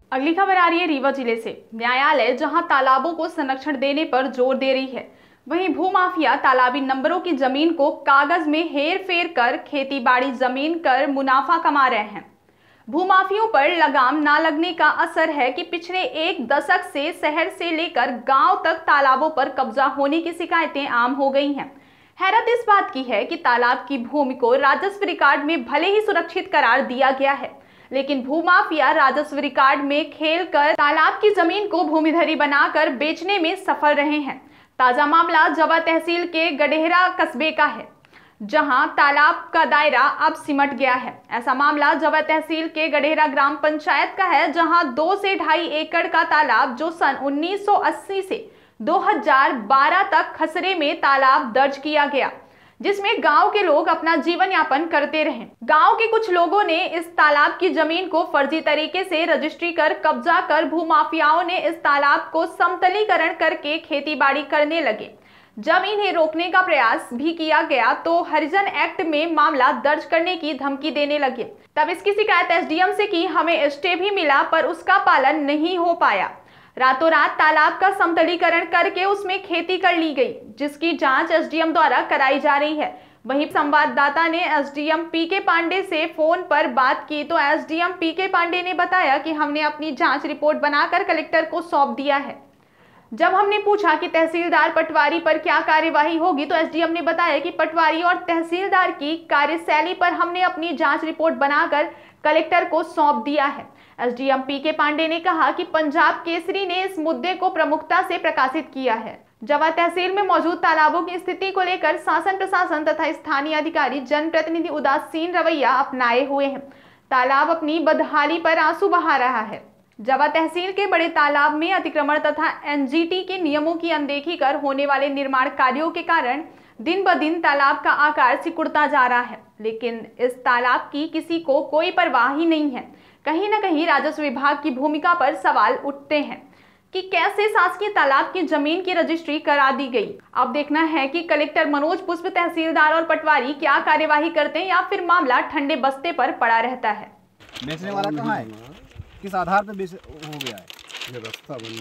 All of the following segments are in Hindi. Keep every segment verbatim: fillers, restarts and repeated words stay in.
अगली खबर आ रही है रीवा जिले से। न्यायालय जहां तालाबों को संरक्षण देने पर जोर दे रही है, वहीं भूमाफिया तालाबी नंबरों की जमीन को कागज में हेर फेर कर खेती बाड़ी जमीन कर मुनाफा कमा रहे हैं। भूमाफियों पर लगाम ना लगने का असर है कि पिछले एक दशक से शहर से लेकर गांव तक तालाबों पर कब्जा होने की शिकायतें आम हो गई हैं। हैरत इस बात की है कि तालाब की भूमि को राजस्व रिकॉर्ड में भले ही सुरक्षित करार दिया गया है, लेकिन भूमाफिया राजस्व रिकॉर्ड में खेलकर तालाब की जमीन को भूमिधरी बनाकर बेचने में सफल रहे हैं। ताजा मामला जवा तहसील के गडेहरा कस्बे का है, जहां तालाब का दायरा अब सिमट गया है। ऐसा मामला जवा तहसील के गडेहरा ग्राम पंचायत का है, जहां दो से ढाई एकड़ का तालाब जो सन उन्नीस सौ अस्सी से दो हज़ार बारह तक खसरे में तालाब दर्ज किया गया, जिसमें गांव के लोग अपना जीवन यापन करते रहे। गांव के कुछ लोगों ने इस तालाब की जमीन को फर्जी तरीके से रजिस्ट्री कर कब्जा कर भूमाफियाओं ने इस तालाब को समतलीकरण करके खेतीबाड़ी करने लगे। जब इन्हें रोकने का प्रयास भी किया गया तो हरिजन एक्ट में मामला दर्ज करने की धमकी देने लगे। तब इसकी शिकायत एसडीएम से की, हमें स्टे भी मिला पर उसका पालन नहीं हो पाया। रातों रात तालाब का समतलीकरण करके उसमें खेती कर ली गई, जिसकी जांच एसडीएम द्वारा कराई जा रही है। वहीं संवाददाता ने एसडीएम पीके पांडे से फोन पर बात की तो एसडीएम पीके पांडे ने बताया कि हमने अपनी जांच रिपोर्ट बनाकर कलेक्टर को सौंप दिया है। जब हमने पूछा कि तहसीलदार पटवारी पर क्या कार्यवाही होगी तो एसडीएम ने बताया कि पटवारी और तहसीलदार की कार्यशैली पर हमने अपनी जांच रिपोर्ट बनाकर कलेक्टर को सौंप दिया है। एसडीएम पीके पांडे ने कहा कि पंजाब केसरी ने इस मुद्दे को प्रमुखता से प्रकाशित किया है। जवा तहसील में मौजूद तालाबों की स्थिति को लेकर शासन प्रशासन तथा स्थानीय अधिकारी जनप्रतिनिधि उदासीन रवैया अपनाए हुए हैं। तालाब अपनी बदहाली पर आंसू बहा रहा है। जवा तहसील के बड़े तालाब में अतिक्रमण तथा एनजीटी के नियमों की अनदेखी कर होने वाले निर्माण कार्यों के कारण दिन ब दिन तालाब का आकार सिकुड़ता जा रहा है, लेकिन इस तालाब की किसी को कोई परवाह ही नहीं है। कहीं न कहीं राजस्व विभाग की भूमिका पर सवाल उठते हैं कि कैसे शासकीय तालाब की जमीन की रजिस्ट्री करा दी गई। अब देखना है कि कलेक्टर मनोज पुष्प, तहसीलदार और पटवारी क्या कार्यवाही करते हैं या फिर मामला ठंडे बस्ते पर पड़ा रहता है। बेचने वाला कहाँ है, किस आधार पर बेच हो गया है ये रास्ता बनी।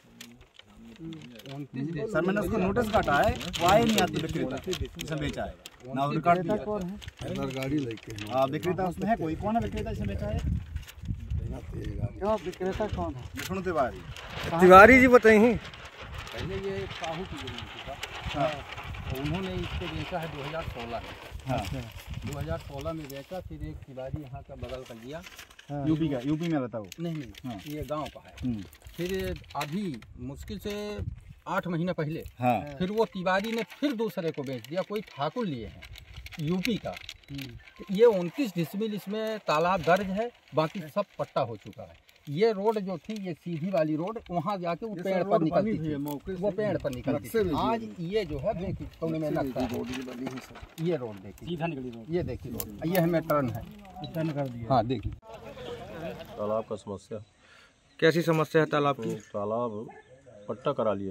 सर मैंने उसको नोटिस काटा है, वो आए नहीं आते विक्रेता जिसे बेचा है ना, रिकॉर्ड है गाड़ी लेके। हाँ विक्रेता उसमें है, कोई कौन है विक्रेता जिसे बेचा है? क्यों विक्रेता कौन है? विष्णु तिवारी। तिवारी जी बताइए। पहले ये साहू की जमीन थी, हाँ। उन्होंने इसको बेचा है दो हज़ार सोलह में। हाँ। दो हज़ार सोलह में बेचा, फिर एक तिवारी यहाँ का बगल का लिया। हाँ। यूपी का, यूपी में रहता वो? नहीं नहीं, हाँ। ये गांव का है। फिर अभी मुश्किल से आठ महीने पहले, हाँ। फिर वो तिवारी ने फिर दूसरे को बेच दिया, कोई ठाकुर लिए हैं यूपी का। ये उनतीस डिसमिल इसमें तालाब दर्ज है, बाकी सब पट्टा हो चुका है। ये रोड जो थी, ये सीधी वाली रोड, वहाँ जाके वो पेड़ पर निकलती थी, वो पेड़ पर निकलती थी। आज ये जो है देखिए कोने में लगता है, ये रोड देखिए सीधा निकली रोड, ये देखिए रोड, ये हमें टर्न है, टर्न कर दिया। हाँ देखिए तालाब का समस्या। कैसी समस्या है तालाब की? तालाब पट्टा करा लिए,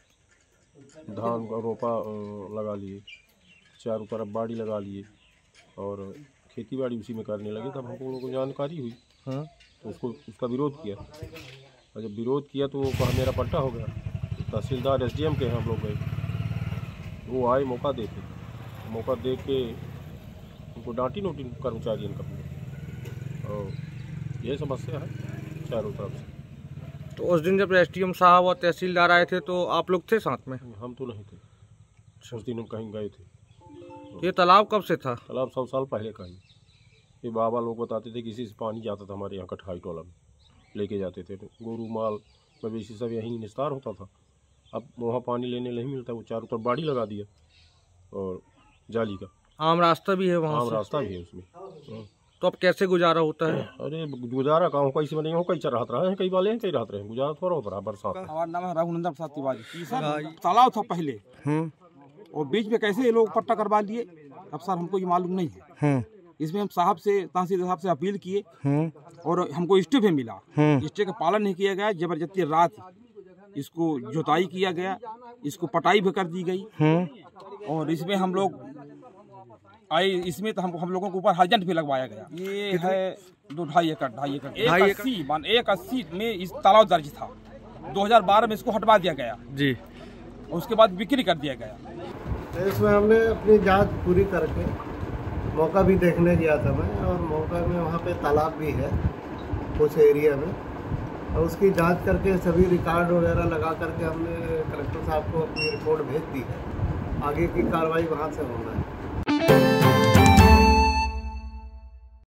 धान का रोपा लगा लिए, चारों तरफ बाड़ी लगा लिए और खेती बाड़ी उसी में करने लगे। तब हमको लोगों को जानकारी हुई, हाँ, तो उसको उसका विरोध किया, और जब विरोध किया तो वो कहा मेरा पट्टा हो गया। तहसीलदार एसडीएम के हम लोग गए, वो आए, मौका देखे, मौका दे के उनको डांटी नोटी कर्मचारियों का, और यही समस्या है चारों तरफ से। तो उस दिन जब एसडीएम साहब और तहसीलदार आए थे तो आप लोग थे साथ में? हम तो नहीं थे, उस दिन हम कहीं गए थे। ये तालाब कब से था? तालाब सौ साल पहले का ही। ये बाबा लोग बताते थे किसी से पानी जाता था हमारे यहाँ कठहाई टोला में, लेके जाते थे, गोरू माल मवेशी सब यहीं निस्तार होता था। अब वहाँ पानी लेने नहीं मिलता, वो चारों तरफ बाड़ी लगा दिया और जाली का। आम रास्ता भी है वहाँ? आम रास्ता भी है उसमें। तो अब कैसे गुजारा होता है? अरे गुजारा कहाँ कैसे बने हो, कई रहत रहे हैं, कई वाले हैं, कई रहते रहे, गुजारा थोड़ा होता रहा बरसात। हमारा नाम है रघुनंदन प्रसाद तिवारी। तालाब था पहले और बीच में कैसे ये लोग पट्टा करवा लिए, अब सर हमको ये मालूम नहीं है। इसमें हम साहब से, तहसीलदार साहब से अपील किए और हमको स्टे भी मिला, स्टे का पालन नहीं किया गया। जबरदस्ती रात इसको जुताई किया गया, इसको पटाई भी कर दी गई और इसमें हम लोग आई इसमें तो हमको हम लोगों के ऊपर हर्जेंट भी लगवाया गया। ये है दो ढाई एकड़ ढाई एकड़ एक अस्सी मान एक अस्सी में इस तालाब दर्ज था। दो हज़ार बारह में इसको हटवा दिया गया जी, उसके बाद बिक्री कर दिया गया। इसमें हमने अपनी जांच पूरी करके मौका भी देखने गया था मैं, और मौका में वहाँ पे तालाब भी है कुछ एरिया में, और उसकी जांच करके सभी रिकॉर्ड वगैरह लगा करके हमने कलेक्टर साहब को अपनी रिपोर्ट भेज दी है। आगे की कार्रवाई वहाँ से होना है।